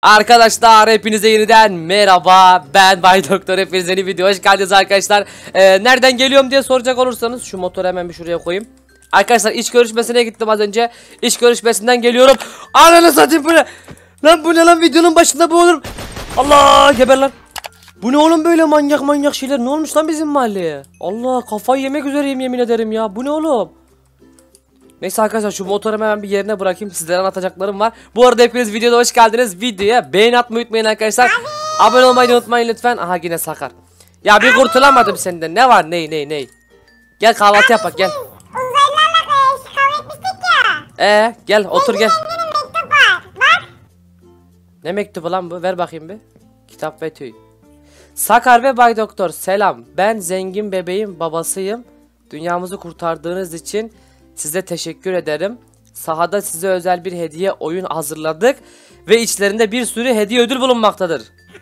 Arkadaşlar hepinize yeniden merhaba, ben Bay Doktor. Hepinize yeni video hoş geldiniz arkadaşlar. Nereden geliyorum diye soracak olursanız şu motoru hemen bir şuraya koyayım. Arkadaşlar iş görüşmesine gittim az önce. İş görüşmesinden geliyorum. Ananı satayım, bu ne? Lan bu ne lan, videonun başında bu olur. Allah, geber lan. Bu ne oğlum, böyle manyak şeyler ne olmuş lan bizim mahalleye? Allah, kafayı yemek üzereyim yemin ederim ya. Bu ne oğlum? Neyse arkadaşlar, şu motoru hemen bir yerine bırakayım, sizlere anlatacaklarım var. Bu arada hepiniz videoda hoş geldiniz. Videoya beğeni atmayı unutmayın arkadaşlar. Abone olmayı unutmayın lütfen. Aha yine Sakar. Ya bir kurtulamadım senden. Ne var, ney? Gel kahvaltı yapak, gel. Uzaylılarla kavga etmiştik ya. Gel otur gel. Benim mektup var. Bak. Ne mektubu lan bu? Ver bakayım bir. Kitap ve tüy. Sakar ve Bay Doktor selam. Ben zengin bebeğin babasıyım. Dünyamızı kurtardığınız için size teşekkür ederim. Sahada size özel bir hediye oyun hazırladık ve içlerinde bir sürü hediye ödül bulunmaktadır.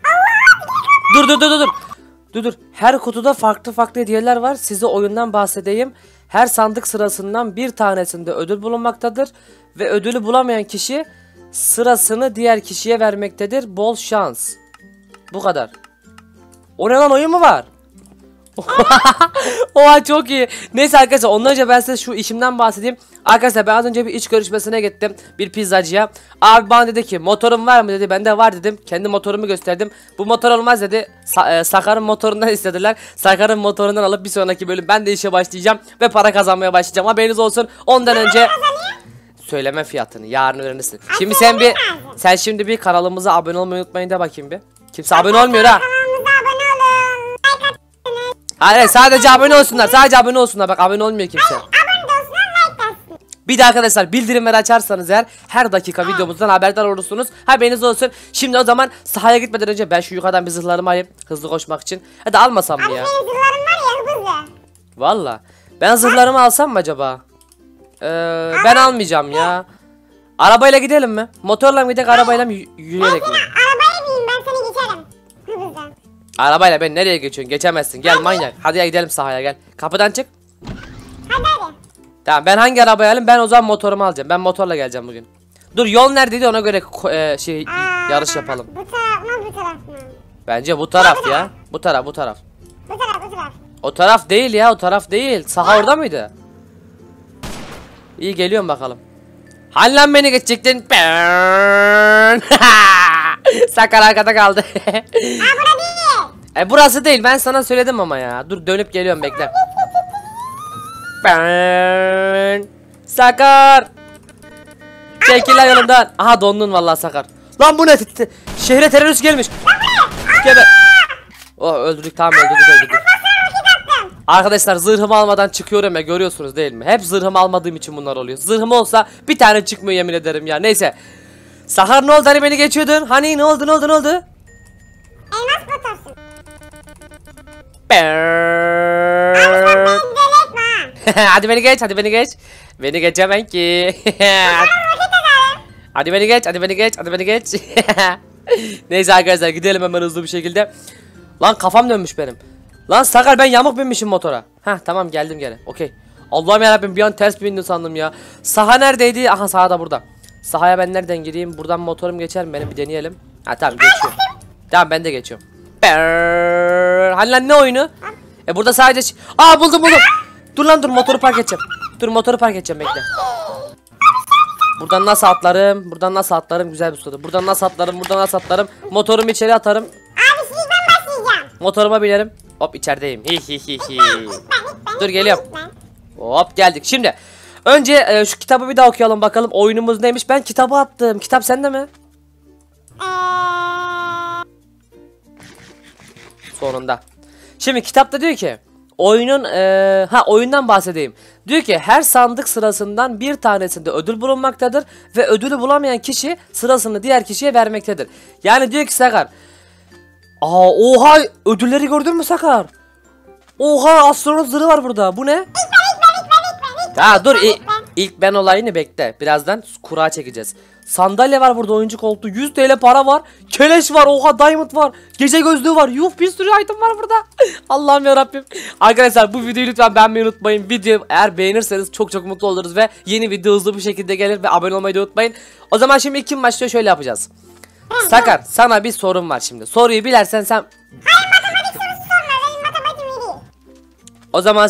Dur. Her kutuda farklı hediyeler var. Size oyundan bahsedeyim. Her sandık sırasından bir tanesinde ödül bulunmaktadır ve ödülü bulamayan kişi sırasını diğer kişiye vermektedir. Bol şans. Bu kadar. O ne lan, oyun mu var? Oha, çok iyi. Neyse arkadaşlar, ondan önce ben size şu işimden bahsedeyim. Arkadaşlar ben az önce bir iş görüşmesine gittim, bir pizzacıya. Abi bana dedi ki motorun var mı dedi. Ben de var dedim. Kendi motorumu gösterdim. Bu motor olmaz dedi. Sakar'ın motorundan istediler. Sakar'ın motorundan alıp bir sonraki bölüm ben de işe başlayacağım ve para kazanmaya başlayacağım. Haberiniz olsun. Ondan önce söyleme fiyatını, yarın öğrenirsin. Şimdi sen şimdi bir kanalımıza abone olmayı unutmayın de bakayım bir. Kimse abone olmuyor ha. Kanalımıza abone olun. Like atın. Hayır, sadece abone olsunlar. Sadece abone olsunlar. Bak, abone olmuyor kimse. Abone de olsunlar, like atsın. Bir de arkadaşlar bildirimleri açarsanız eğer her dakika videomuzdan haberdar olursunuz. Haberiniz olsun. Şimdi o zaman sahaya gitmeden önce ben şu yukarıdan bir zırhlarımı alayım. Hızlı koşmak için. Hadi almasam mı Abi ya? senin zırhların var ya, hızlı. Valla. Ben zırhlarımı alsam mı acaba? Ben almayacağım ya. Arabayla gidelim mi? Motorla mı gidelim, arabayla mı yürüyerek mi? Arabaya bineyim, ben seni geçerim. Hızlı. Arabayla ben nereye geçiyorsun? Geçemezsin. Gel manyak. Hadi ya, gidelim sahaya, gel. Kapıdan çık. Hadi. Tamam, ben hangi arabayı alayım? Ben o zaman motorumu alacağım. Ben motorla geleceğim bugün. Dur, yol neredeydi, ona göre yarış yapalım. Bu taraf mı, bu taraf mı? Bence bu taraf ya. Bu taraf. Bu taraf. O taraf değil ya, o taraf değil. Saha orada mıydı? İyi, geliyorum bakalım. Hani lan beni geçecektin? Sakar arkada kaldı. Bura değil. Burası değil, ben sana söyledim ama ya. Dur, dönüp geliyorum, bekle. Sakar. Çekil lan yolumdan. Aha, dondun vallahi Sakar. Lan bu ne? Şehre terörist gelmiş. Geber. Oh, öldürdük, tamam, öldürdük. Arkadaşlar zırhımı almadan çıkıyorum ya, görüyorsunuz değil mi? Hep zırhımı almadığım için bunlar oluyor. Zırhım olsa bir tane çıkmıyor yemin ederim ya. Neyse. Sakar, ne oldu, hani beni geçiyordun? Hani ne oldu? Elmas motorsun. Hadi beni geç. Beni geçemem ki. Hadi beni geç. Neyse arkadaşlar, gidelim hemen hızlı bir şekilde. Lan kafam dönmüş benim. Lan Sakar, ben yamuk binmişim motora. Heh, tamam, geldim gene. Okey. Allah'ım yarabbim, bir an ters bindim sandım ya. Saha neredeydi? Aha, saha da burada. Sahaya ben nereden gireyim? Buradan motorum geçer mi benim, bir deneyelim. Ha tamam, geçiyor. Tamam, ben de geçiyorum. Hani lan, ne oyunu? Burada sadece... Aa, buldum. Dur lan, motoru park edeceğim. Bekle. Buradan nasıl atlarım? Güzel bir soru. Buradan nasıl atlarım? Motorumu içeri atarım. Abi şimdi ben başlayacağım. Motoruma binerim. Hop, içerideyim. Dur, geliyorum. Hop, geldik. Şimdi önce şu kitabı bir daha okuyalım bakalım. Oyunumuz neymiş? Ben kitabı attım. Kitap sende mi? Sonunda. Şimdi kitapta diyor ki oyundan bahsedeyim. Diyor ki her sandık sırasından bir tanesinde ödül bulunmaktadır ve ödülü bulamayan kişi sırasını diğer kişiye vermektedir. Yani diyor ki Sakar, oha, ödülleri gördün mü Sakar? Oha, astronot zırhı var burada. Bu ne? Ya dur, ilk ben olayını bekle. Birazdan kura çekeceğiz. Sandalye var burada, oyuncu koltuğu, 100 TL para var. Keleş var, oha, diamond var. Gece gözlüğü var. Yuh, bir sürü item var burada. Allah'ım yarabbim. Arkadaşlar bu videoyu lütfen beğenmeyi unutmayın. Videoyu eğer beğenirseniz çok mutlu oluruz ve yeni video hızlı bir şekilde gelir ve abone olmayı da unutmayın. O zaman şimdi kim başlıyor, şöyle yapacağız. Sakar sana bir sorum var şimdi. Soruyu bilersen sen... Hayır matematik sorusu sorma. Benim matematiğim iyi değil. O zaman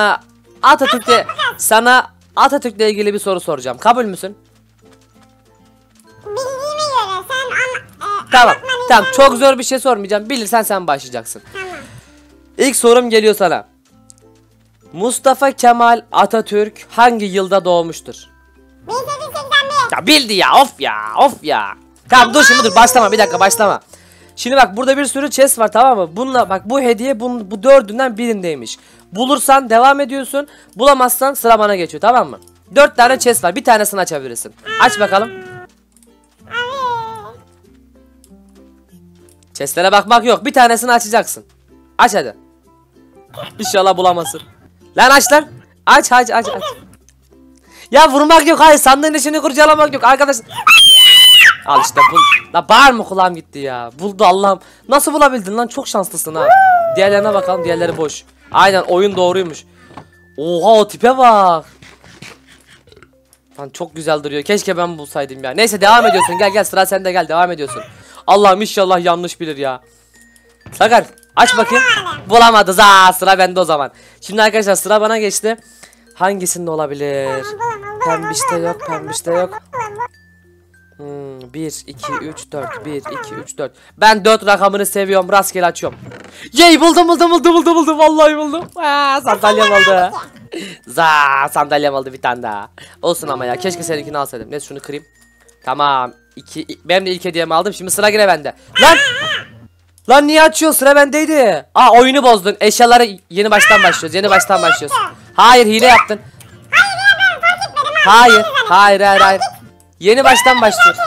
sana Atatürk'le ilgili bir soru soracağım. Kabul müsün? Bildiğime göre sen Tamam. anlatmanı Tamam. istemem. Çok zor bir şey sormayacağım. Bilirsen sen başlayacaksın. Tamam. İlk sorum geliyor sana. Mustafa Kemal Atatürk hangi yılda doğmuştur? 1881. Ya bildi ya. Of ya. Tamam dur şimdi dur. Başlama. Bir dakika başlama. Şimdi bak burada bir sürü chest var, tamam mı? Bununla bak bu hediye bu dördünden birindeymiş. Bulursan devam ediyorsun. Bulamazsan sıra bana geçiyor, tamam mı? 4 tane chest var. Bir tanesini açabilirsin. Aç bakalım. Abi. Chestlere bakmak yok. Bir tanesini açacaksın. Aç hadi. İnşallah bulamazsın. Lan aç lan. Aç. Ya vurmak yok. Hayır, sandığın içini kurcalamak yok arkadaş. Al işte bul. La bağırma, kulağım gitti ya. Buldu Allah'ım. Nasıl bulabildin lan? Çok şanslısın ha. Diğerlerine bakalım. Diğerleri boş. Aynen, oyun doğruymuş. Oha, o tipe bak. Lan çok güzel duruyor. Keşke ben bulsaydım ya. Neyse devam ediyorsun. Gel sıra sende, gel devam ediyorsun. Allah'ım inşallah yanlış bilir ya. Sakar aç bakayım. Bulamadı. Sıra bende o zaman. Şimdi arkadaşlar sıra bana geçti. Hangisinde olabilir? Pembişte yok, pembişte yok. 1, 2, 3, 4. 1, 2, 3, 4. Ben 4 rakamını seviyorum. Rastgele açıyorum. Yey, buldum. Vallahi buldum. Sandalyem oldu. Sandalyem oldu bir tane daha. Olsun ama ya. Keşke seninkini alsaydım. Neyse şunu kırayım. Tamam. Ben de ilk hediyemi aldım. Şimdi sıra yine bende. Lan niye açıyor? Sıra bendeydi. Oyunu bozdun. Eşyaları yeni baştan başlıyoruz. Hayır, hile yaptın. Hayır. Yeni baştan başlıyoruz.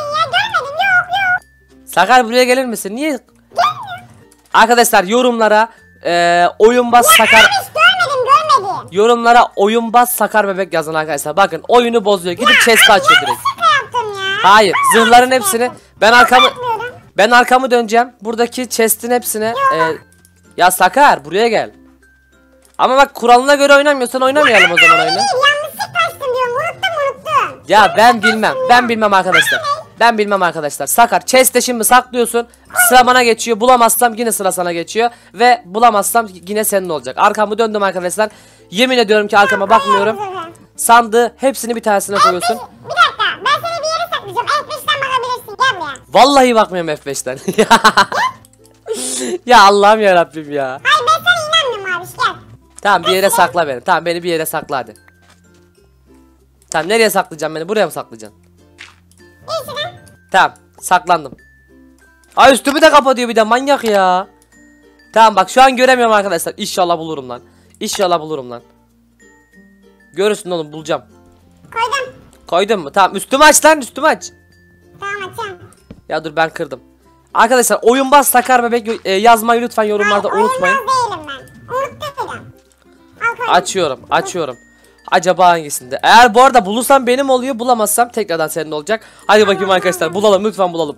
Sakar buraya gelir misin? Niye? Arkadaşlar yorumlara oyunbaz Sakar, Görmedim. yorumlara oyunbaz Sakar bebek yazın arkadaşlar. Bakın oyunu bozuyor. Gidip chest'i açıyor direkt. Şaka yaptım ya. Hayır, zırhların hepsini ben arkamı döneceğim. Buradaki chest'in hepsini ya Sakar buraya gel. Ama bak kuralına göre oynamıyorsan oynamayalım o zaman oyunu. Yanlışlıkla açtım diyorum. Unuttum. Ya ben bilmem arkadaşlar. Sakar chest'te şimdi saklıyorsun. Sıra bana geçiyor. Bulamazsam yine sıra sana geçiyor. Ve bulamazsam yine senin olacak. Arkamı döndüm arkadaşlar. Yemin ediyorum ki arkama bakmıyorum. Sandığı hepsini bir tanesine koyuyorsun. Bir dakika. Ben seni bir yere saklayacağım. F5'ten bakabilirsin. Gel buraya. Vallahi bakmıyorum F5'ten. Ya Allah'ım ya Rabbim ya. Hayır ben sana inanmıyorum abi. Gel. Tamam bir yere sakla beni. Tamam beni bir yere sakla hadi. Tamam nereye saklayacağım beni? Buraya mı saklayacaksın? İyisinden. Tamam saklandım. Ay üstümü de kapatıyor bir de, manyak ya. Tamam bak şu an göremiyorum arkadaşlar. İnşallah bulurum lan. Görürsün oğlum, bulacağım. Koydum. Koydun mu? Tamam üstümü aç lan, Tamam açıyorum. Ya dur ben kırdım. Arkadaşlar oyunbaz Sakar bebek yazmayı lütfen yorumlarda unutmayın. Oyunbaz değilim ben. Unuttum. Al koydum. Açıyorum. Acaba hangisinde? Eğer bu arada bulursam benim oluyor, bulamazsam tekrardan senin olacak. Hadi bakayım arkadaşlar, bulalım lütfen bulalım.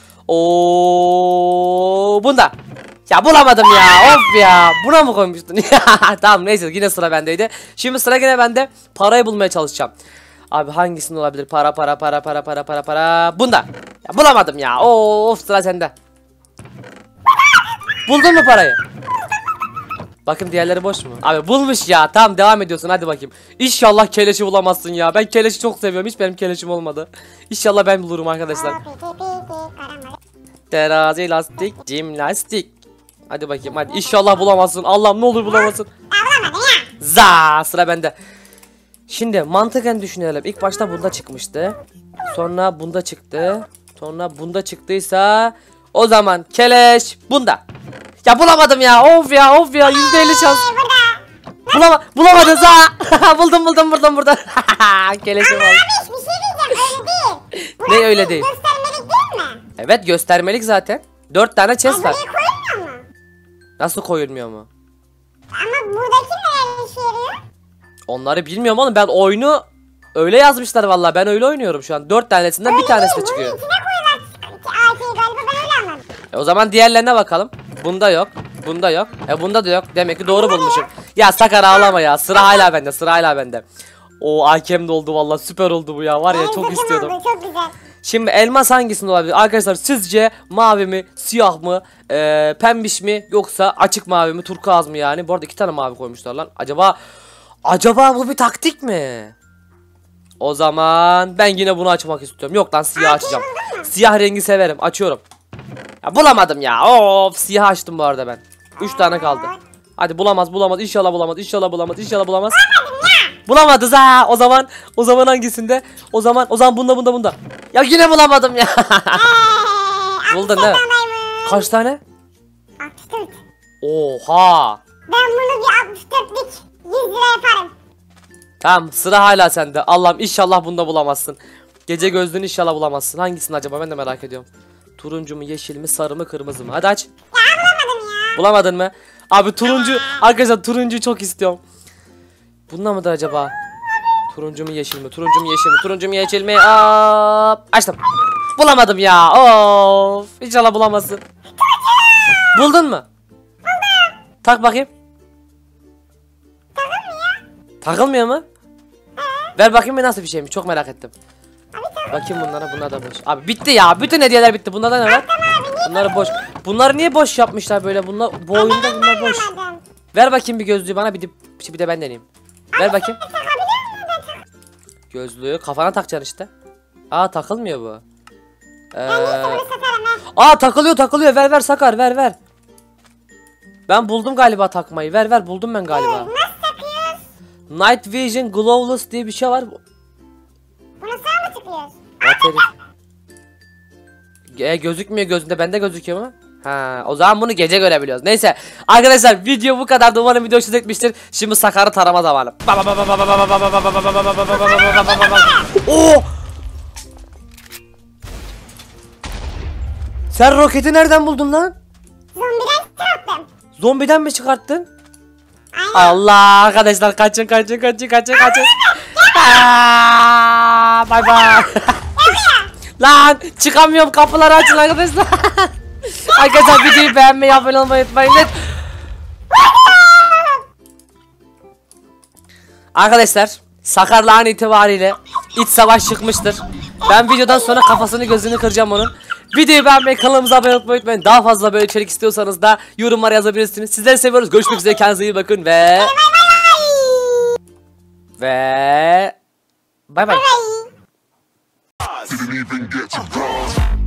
Bunda. Ya bulamadım ya. Of ya. Buna mı koymuştun? Tamam neyse yine sıra bendeydi. Şimdi sıra yine bende. Parayı bulmaya çalışacağım. Abi hangisinde olabilir? Para. Bunda. Ya bulamadım ya. Of sıra sende. Buldun mu parayı? Bakın diğerleri boş mu? Abi bulmuş ya. Tamam devam ediyorsun hadi bakayım. İnşallah keleşi bulamazsın ya. Ben keleşi çok seviyorum. Hiç benim keleşim olmadı. İnşallah ben bulurum arkadaşlar. Terazi, lastik, jimnastik. Hadi bakayım hadi. İnşallah bulamazsın. Allah'ım ne olur bulamazsın. Sıra bende. Şimdi mantıken düşünelim. İlk başta bunda çıkmıştı. Sonra bunda çıktı. Sonra bunda çıktıysa o zaman keleş bunda. Ya bulamadım ya. Of ya. %50 şans. Bulamadın buldum burada. Keleşim oldu. Abi bir şey diyeceğim öyle değil. Ne öyle değil? Göstermelik değil mi? Evet göstermelik zaten. 4 tane chest var. Buraya koyulmuyor mu? Nasıl koyulmuyor mu? Ama buradaki ne işe yarıyor? Onları bilmiyorum oğlum, ben oyunu öyle yazmışlar vallahi, ben öyle oynuyorum şu an. 4 tanesinden bir tanesi de çıkıyor. Bunun içine koyuyorlar AK'yi galiba, ben öyle anladım. O zaman diğerlerine bakalım. Bunda yok. Bunda da yok. Demek ki doğru bulmuşum. Ya Sakar ağlama ya. Sıra hala bende. O AK'm de oldu vallahi, süper oldu bu ya. Var ya çok istiyordum. Oldu, çok güzel. Şimdi elmas hangisinde olabilir? Arkadaşlar sizce mavi mi, siyah mı, pembiş mi yoksa açık mavi mi, turkuaz mı yani? Bu arada 2 tane mavi koymuşlar lan. Acaba bu bir taktik mi? O zaman ben yine bunu açmak istiyorum. Yok lan siyah açacağım. Siyah rengi severim. Açıyorum. Ya bulamadım ya. Of siyah açtım bu arada ben. 3 tane kaldı. Hadi bulamaz. İnşallah bulamaz. Bulamadız ha. O zaman hangisinde? O zaman bunda. Ya yine bulamadım ya. Buldun değil mi? Kaç tane? 64. Oha. Ben bunu bir 64'lük 100 lira yaparım. Tamam sıra hala sende. Allah'ım inşallah bunda bulamazsın. Gece gözlüğünü inşallah bulamazsın. Hangisini acaba ben de merak ediyorum. Turuncu mu, yeşil mi, sarı mı, kırmızı mı? Hadi aç. Ya bulamadım ya. Bulamadın mı? Abi turuncu. Arkadaşlar turuncuyu çok istiyorum. Bunda mıdır acaba? Turuncu mu, yeşil mi? Turuncu mu, yeşil mi? Açtım. Bulamadım ya. Of. İnşallah bulamazsın. Buldun mu? Tak bakayım. Takılmıyor mu? Ver bakayım bir nasıl bir şeymiş. Çok merak ettim. Bakayım bunlara. Bunlar da boş. Abi bitti ya. Bütün hediyeler bitti. Bunlarda ne var? Bunlar boş. Bunları niye boş yapmışlar böyle? Bunlar bu oyunda bunlar boş. Ver bakayım bir gözlüğü bana bir de ben deneyeyim. Ver bakayım. Gözlüğü kafana takacaksın işte. Takılmıyor bu. Takılıyor. Ver Sakar ver. Ben buldum galiba takmayı. Ver buldum ben galiba. Nasıl takıyoruz? Night Vision Glowless diye bir şey var. Bunu sağ mı tıklıyoruz? Gözükmüyor gözünde. Bende gözüküyor mu? O zaman bunu gece görebiliyoruz. Neyse arkadaşlar video bu kadar. Umarım video hoşunuza gitmiştir. Şimdi Sakar'ı tarama zamanı. Oo! Sen roketi nereden buldun lan? Zombiden çıkarttım. Zombiden mi çıkarttın? Aynen. Allah arkadaşlar kaçın. Bay bay. Lan çıkamıyorum kapıları açın arkadaşlar. Arkadaşlar videoyu beğenmeyi, abone olmayı unutmayın. Arkadaşlar Sakar'la an itibariyle iç savaş çıkmıştır. Ben videodan sonra kafasını gözünü kıracağım onun. Videoyu beğenmeyi, kanalımıza abone olmayı unutmayın. Daha fazla böyle içerik istiyorsanız da yorumlara yazabilirsiniz. Sizleri seviyoruz. Görüşmek üzere. Kendinize iyi bakın ve bay bay. Bye. Didn't even get to bronze.